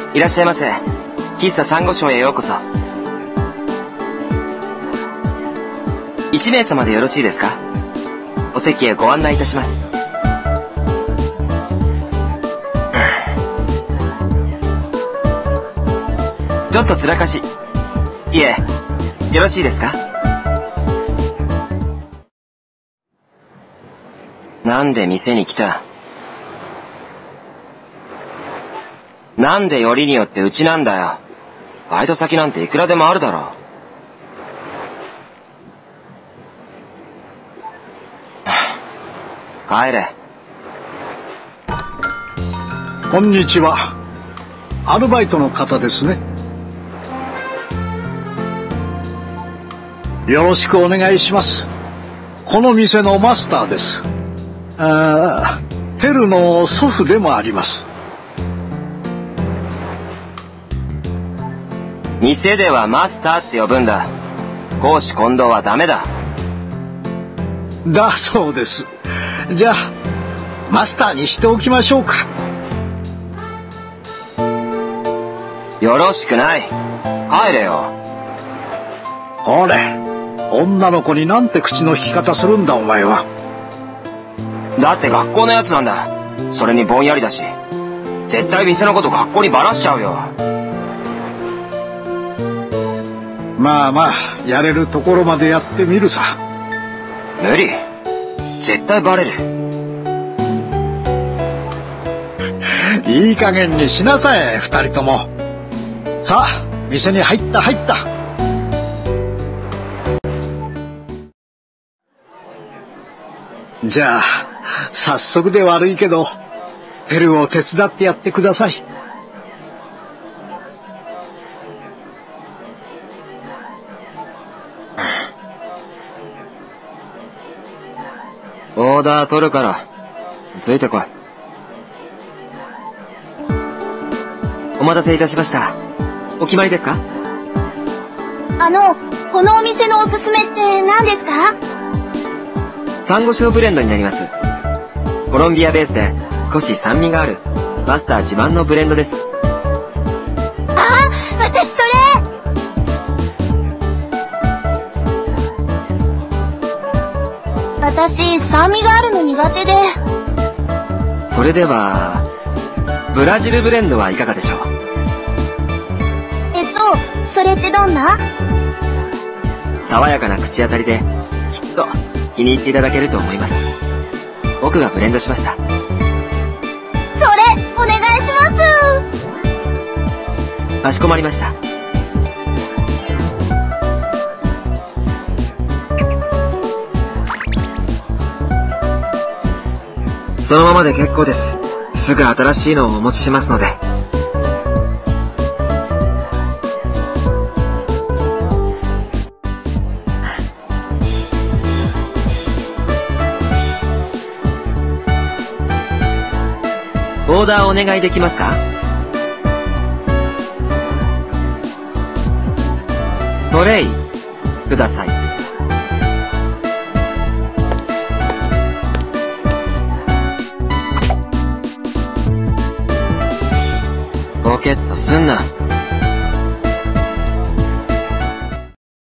いらっしゃいませ。喫茶サンゴ礁へようこそ。1名様でよろしいですか？お席へご案内いたします。ちょっとつらかし。いえ、よろしいですか？なんで店に来た？なんでよりによってうちなんだよ。バイト先なんていくらでもあるだろう。帰れ。 こんにちは。アルバイトの方ですね。よろしくお願いします。この店のマスターです。テルの祖父でもあります。 店ではマスターって呼ぶんだ。公私混同はダメだ。 だそうです。じゃあマスターにしておきましょうか。 よろしくない。帰れよ。 ほれ、女の子になんて口の利き方するんだお前は。 だって学校のやつなんだ。それにぼんやりだし、絶対店のこと学校にバラしちゃうよ。 まあまあ、やれるところまでやってみるさ。 無理。絶対バレる。 いい加減にしなさい、二人とも。さあ、店に入った。じゃあ早速で悪いけどペルを手伝ってやってください。 オーダー取るからついてこい。お待たせいたしました。お決まりですか？ このお店のおすすめって何ですか？ サンゴ礁ブレンドになります。コロンビアベースで少し酸味があるマスター自慢のブレンドです。 私それ。私酸味があるの苦手で。 それではブラジルブレンドはいかがでしょう？ それってどんな？ 爽やかな口当たりできっと気に入っていただけると思います。僕がブレンドしました。 それお願いします。 かしこまりました。そのままで結構です。すぐ新しいのをお持ちしますので。オーダーお願いできますか？トレイください。ポケットすんな。